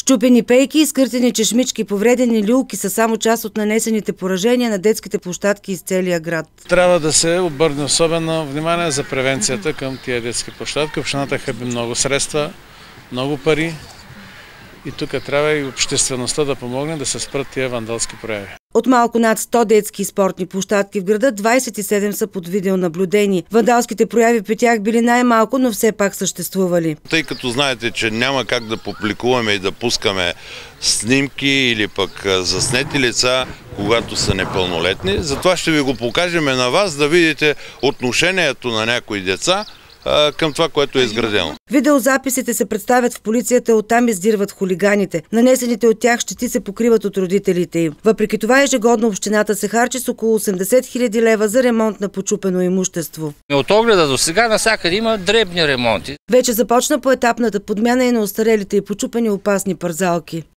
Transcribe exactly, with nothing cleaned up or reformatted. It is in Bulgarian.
Счупени пейки, изкъртени чешмички, повредени люлки са само част от нанесените поражения на детските площадки из целия град. Трябва да се обърне особено внимание за превенцията към тия детски площадки. Общината хаби много средства, много пари и тук трябва и обществеността да помогне да се спрат тия вандалски прояви. От малко над сто детски и спортни площадки в града, двадесет и седем са под видеонаблюдение. Вандалските прояви при тях били най-малко, но все пак съществували. Тъй като знаете, че няма как да публикуваме и да пускаме снимки или пък заснети лица, когато са непълнолетни, затова ще ви го покажем на вас, да видите отношението на някои деца към това, което е изградено. Видеозаписите се представят в полицията, оттам издирват хулиганите. Нанесените от тях щети се покриват от родителите им. Въпреки това ежегодно общината се харчи с около осемдесет хиляди лева за ремонт на почупено имущество. От огледа до сега навсякъде има дребни ремонти. Вече започна поетапната подмяна и на остарелите и почупени опасни парзалки.